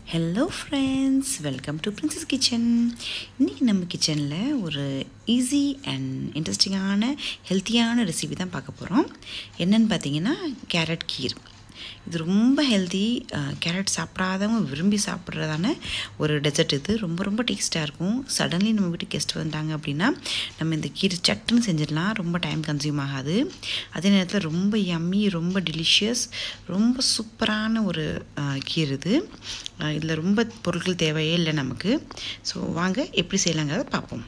Hello friends, welcome to Princess Kitchen. இன்னைக்கு நம்ம கிச்சனில் ஒரு ஈஸி அண்ட் இன்ட்ரெஸ்டிங்கான ஹெல்த்தியான ரெசிபி தான் பார்க்க போகிறோம். என்னென்னு பார்த்தீங்கன்னா கேரட் கீர். இது ரொம்ப ஹெல்த்தி. கேரட் சாப்பிடாதவங்க விரும்பி சாப்பிட்றதான ஒரு டெசர்ட். இது ரொம்ப டேஸ்ட்டாக இருக்கும். சடன்லி நம்ம வீட்டுக்கு கெஸ்ட் வந்தாங்க அப்படின்னா நம்ம இந்த கீர் சட்டுன்னு செஞ்சிடலாம். ரொம்ப டைம் கன்சியூம் ஆகாது. அதே நேரத்தில் ரொம்ப யம்மி, ரொம்ப டெலிஷியஸ், ரொம்ப சூப்பரான ஒரு கீர் இது. இதில் ரொம்ப பொருட்கள் தேவையே இல்லை நமக்கு. ஸோ வாங்க எப்படி செய்யலாங்கிறத பார்ப்போம்.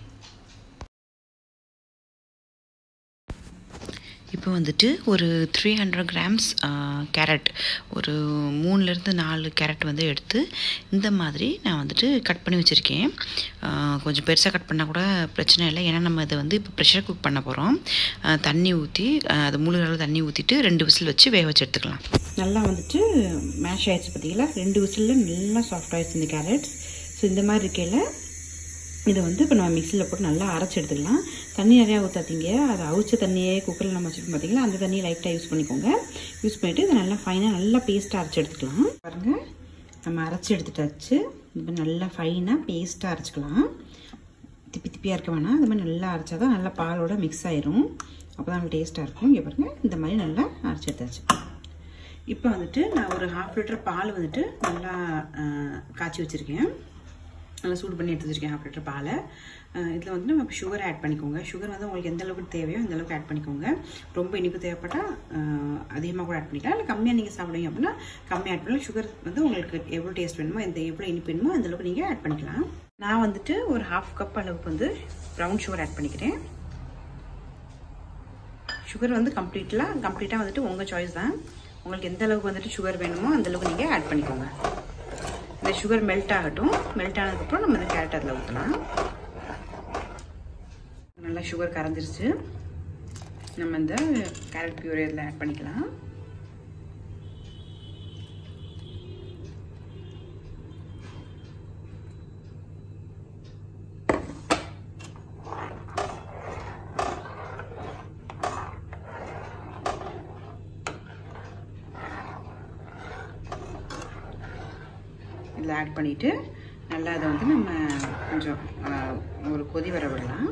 இப்போ வந்துட்டு ஒரு 300 கிராம்ஸ் கேரட், ஒரு 3லேருந்து 4 கேரட் வந்து எடுத்து இந்த மாதிரி நான் வந்துட்டு கட் பண்ணி வச்சுருக்கேன். கொஞ்சம் பெருசாக கட் பண்ணால் கூட பிரச்சனை இல்லை, ஏன்னா நம்ம இதை வந்து இப்போ ப்ரெஷர் குக் பண்ண போகிறோம். தண்ணி ஊற்றி அது முழுகிற தண்ணி ஊற்றிட்டு 2 விசில் வச்சு வேக வச்சு எடுத்துக்கலாம். நல்லா வந்துட்டு மேஷ் ஆகிடுச்சு பார்த்தீங்களா. 2 விசிலில் நல்லா சாஃப்ட் ஆகிடுச்சு இந்த கேரட். ஸோ இந்த மாதிரி இருக்கையில் இதை வந்து இப்போ நம்ம மிக்சியில் போட்டு நல்லா அரைச்சி எடுத்துக்கலாம். தண்ணி நிறையா ஊற்றாதீங்க. அதை அவிச்ச தண்ணியே குக்கரில் நம்ம வச்சுருக்கோம் பார்த்தீங்களா, அந்த தண்ணியை லைட்டாக யூஸ் பண்ணிக்கோங்க. யூஸ் பண்ணிவிட்டு இதை நல்லா ஃபைனாக நல்லா பேஸ்ட்டாக அரைச்சி எடுத்துக்கலாம். பாருங்கள், நம்ம அரைச்சி எடுத்துட்டாச்சு. இப்போ நல்லா ஃபைனாக பேஸ்ட்டாக அரைச்சிக்கலாம். திப்பியாக இருக்க வேணாம். இந்த மாதிரி நல்லா அரைச்சா தான் நல்லா பாலோட மிக்ஸ் ஆயிரும். அப்போ தான் டேஸ்ட்டாக இருக்கும். இங்கே பாருங்கள், இந்த மாதிரி நல்லா அரைச்சி எடுத்தாச்சு. இப்போ வந்துட்டு நான் ஒரு 1/2 லிட்டர் பால் வந்துட்டு நல்லா காய்ச்சி வச்சுருக்கேன். நல்லா சூடு பண்ணி எடுத்து வச்சுருக்கேன் 1/2 லிட்டர் பாலை. இதில் வந்து நம்ம சுகர் ஆட் பண்ணிக்கோங்க. சுகர் வந்து உங்களுக்கு எந்த அளவுக்கு தேவையோ அந்த அளவுக்கு ஆட் பண்ணிக்கோங்க. ரொம்ப இனிப்பு தேவைப்பட்டால் அதிகமாக கூட ஆட் பண்ணிக்கலாம். இல்லை கம்மியாக நீங்கள் சாப்பிடுவீங்க அப்படின்னா கம்மியாக ஆட் பண்ணலாம். சுகர் வந்து உங்களுக்கு எவ்வளோ டேஸ்ட் வேணுமோ, எவ்வளோ இனிப்பு வேணுமோ அந்த அளவுக்கு நீங்கள் ஆட் பண்ணிக்கலாம். நான் வந்துட்டு ஒரு 1/2 கப் அளவுக்கு வந்து ப்ரௌன் சுகர் ஆட் பண்ணிக்கிறேன். சுகர் வந்து கம்ப்ளீட்டாக வந்துட்டு உங்கள் சாய்ஸ் தான். உங்களுக்கு எந்த அளவுக்கு வந்துட்டு சுகர் வேணுமோ அந்த அளவுக்கு நீங்கள் ஆட் பண்ணிக்கோங்க. இந்த சுகர் மெல்ட் ஆகட்டும். மெல்ட் ஆனதுக்கப்புறம் நம்ம இந்த கேரட் அதில் ஊற்றலாம். நல்லா சுகர் கரைஞ்சிருச்சு. நம்ம இந்த கேரட் பியூரே இதில் ஆட் பண்ணிக்கலாம். இதில் ஆட் பண்ணிவிட்டு நல்லா அதை வந்து நம்ம கொஞ்சம் ஒரு கொதி வர விடலாம்.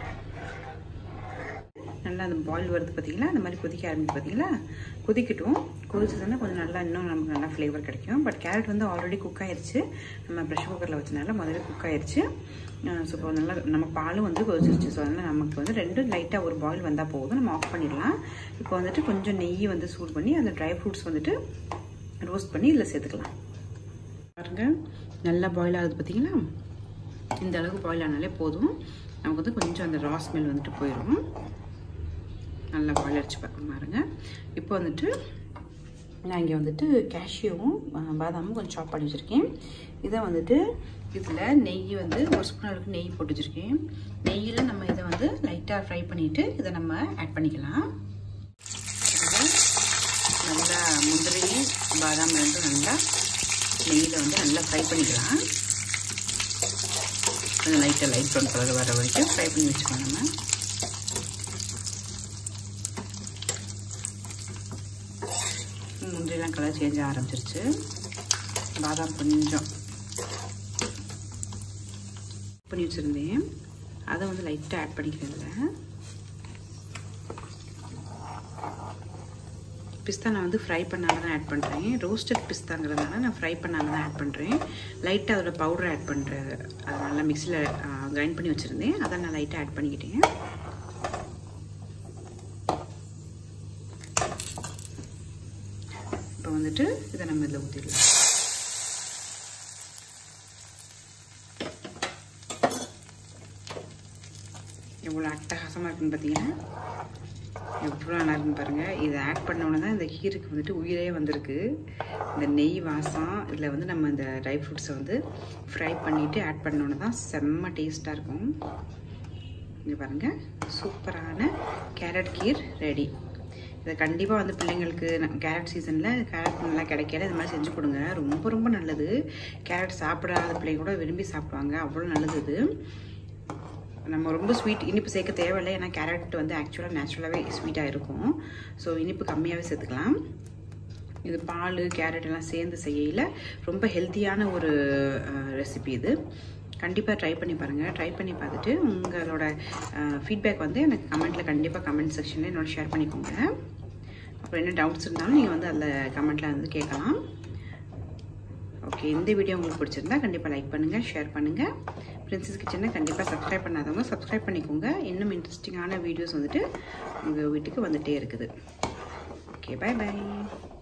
நல்லா அந்த பாயில் வருது பார்த்தீங்களா, அந்த மாதிரி கொதிக்க ஆரம்பிச்சு பார்த்தீங்களா. கொதிக்கட்டும். கொதிச்சதுன்னா கொஞ்சம் நல்லா இன்னும் நமக்கு நல்லா ஃப்ளேவர் கிடைக்கும். பட் கேரட் வந்து ஆல்ரெடி குக் ஆயிடுச்சு. நம்ம ப்ரெஷர் குக்கரில் வச்சனால முதல்ல குக் ஆயிடுச்சு. ஸோ இப்போ நல்லா நம்ம பாலும் வந்து கொதிச்சிருச்சு. ஸோ அதனால் நமக்கு வந்து 2 லைட்டாக ஒரு பாயில் வந்தால் போதும். நம்ம ஆஃப் பண்ணிடலாம். இப்போ வந்துட்டு கொஞ்சம் நெய் வந்து சூடு பண்ணி அந்த ட்ரை ஃப்ரூட்ஸ் வந்துட்டு ரோஸ்ட் பண்ணி இதில் சேர்த்துக்கலாம். பாருங்க, நல்லா பாயில் ஆகுது பார்த்தீங்களா. இந்த அளவுக்கு பாயில் ஆனாலே போதும். நமக்கு வந்து கொஞ்சம் அந்த ரா ஸ்மெல் வந்துட்டு போயிடும். நல்லா பாயில் அடிச்சு பாருங்க. இப்போ வந்துட்டு நான் இங்கே வந்துட்டு கேஷ்யூவும் பாதாமும் கொஞ்சம் சாப் பண்ணி வச்சுருக்கேன். இதை வந்துட்டு இதில் நெய் வந்து ஒரு ஸ்பூன் அளவுக்கு நெய் போட்டு வச்சுருக்கேன். நெய்யில் நம்ம இதை வந்து லைட்டாக ஃப்ரை பண்ணிவிட்டு இதை நம்ம ஆட் பண்ணிக்கலாம். நல்லா முந்திரி பாதாம் ரெண்டும் நல்லா நெய்யில் வந்து நல்லா ஃப்ரை பண்ணிக்கலாம். கொஞ்சம் லைட் ப்ரௌன் கலர் வர வரைக்கும் ஃப்ரை பண்ணி வச்சுக்கலாம். நம்ம முந்திரிலாம் கலர் சேஞ்ச் ஆரம்பிச்சிருச்சு. பாதாம் கொஞ்சம் பண்ணி வச்சுருந்தேன், அதை வந்து லைட்டாக ஆட் பண்ணிக்கிறேன். பிஸ்தா நான் வந்து ஃப்ரை பண்ணாமல் தான் ஆட் பண்ணுறேன். ரோஸ்டட் பிஸ்தாங்கிறதுனால நான் ஃப்ரை பண்ணாமல் தான் ஆட் பண்ணுறேன். லைட்டாக அதோட பவுடர் ஆட் பண்ணுறேன். அதை நல்லா மிக்சியில் கிரைண்ட் பண்ணி வச்சுருந்தேன். அதை நான் லைட்டாக ஆட் பண்ணிக்கிட்டேன். இப்போ வந்துட்டு இதை நம்ம இதில் ஊற்றிடலாம். எவ்வளோ அட்டகாசமாக இருக்குன்னு பார்த்தீங்கன்னா, எவ்வளோ நல்லா இருக்குன்னு பாருங்கள். இதை ஆட் பண்ணோன்னே தான் இந்த கீருக்கு வந்துட்டு உயிரே வந்திருக்கு. இந்த நெய் வாசம் இதில் வந்து நம்ம இந்த ட்ரை ஃப்ரூட்ஸை வந்து ஃப்ரை பண்ணிவிட்டு ஆட் பண்ணோன்னே தான் செம்ம டேஸ்ட்டாக இருக்கும். இங்கே பாருங்கள், சூப்பரான கேரட் கீர் ரெடி. இதை கண்டிப்பாக வந்து பிள்ளைங்களுக்கு கேரட் சீசனில் கேரட் நல்லா கிடைக்காது, இது மாதிரி செஞ்சு கொடுங்க. ரொம்ப நல்லது. கேரட் சாப்பிடாத பிள்ளைங்க கூட விரும்பி சாப்பிடுவாங்க. அவ்வளோ நல்லது இது. நம்ம ரொம்ப ஸ்வீட் இனிப்பு சேர்க்க தேவையில்லை, ஏன்னா கேரட் வந்து ஆக்சுவலாக நேச்சுரலாகவே ஸ்வீட்டாக இருக்கும். ஸோ இனிப்பு கம்மியாகவே சேர்த்துக்கலாம். இது பால் கேரட் எல்லாம் சேர்ந்து செய்யல ரொம்ப ஹெல்த்தியான ஒரு ரெசிபி இது. கண்டிப்பாக ட்ரை பண்ணி பாருங்கள். ட்ரை பண்ணி பார்த்துட்டு உங்களோட ஃபீட்பேக் வந்து எனக்கு கமெண்ட்டில் கண்டிப்பாக கமெண்ட் செக்ஷனில் என்னோட ஷேர் பண்ணிக்கோங்க. அப்புறம் என்ன டவுட்ஸ் இருந்தாலும் நீங்கள் வந்து அதில் கமெண்ட்டில் வந்து கேட்கலாம். ஓகே, இந்த வீடியோ உங்களுக்கு பிடிச்சிருந்தா கண்டிப்பாக லைக் பண்ணுங்கள், ஷேர் பண்ணுங்கள். பிரின்சஸ் கிச்சனை கண்டிப்பாக சப்ஸ்கிரைப் பண்ணாதவங்க சப்ஸ்கிரைப் பண்ணிக்கோங்க. இன்னும் இன்ட்ரெஸ்டிங்கான வீடியோஸ் வந்துட்டு உங்கள் வீட்டுக்கு வந்துகிட்டே இருக்குது. Okay, bye by.